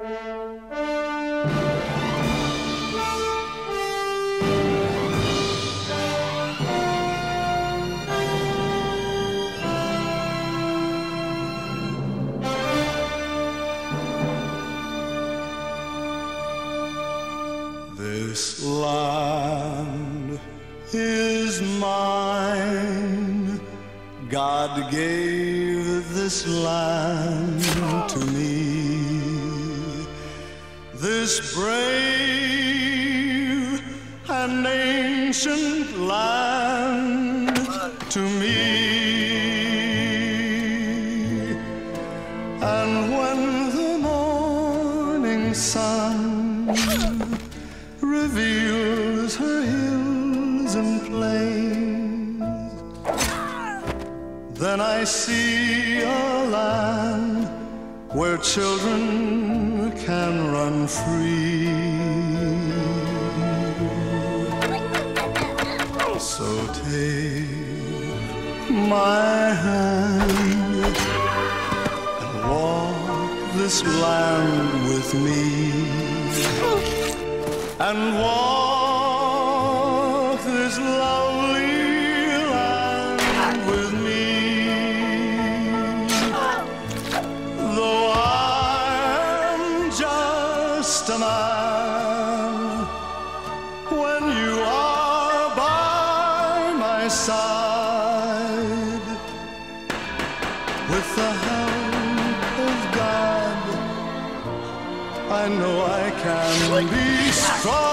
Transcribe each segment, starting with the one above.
This land is mine. God gave this land to me. This brave and ancient land to me. And when the morning sun reveals her hills and plains, then I see a land where children can run free. So take my hand and walk this land with me, and walk this lovely land with me. Though I'm just a man, when you are by my side, with the help of God, I know I can be strong.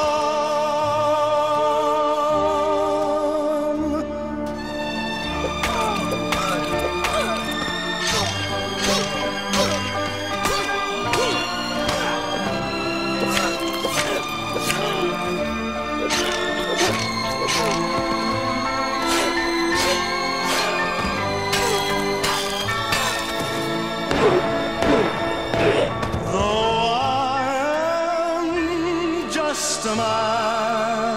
Though I am just a man,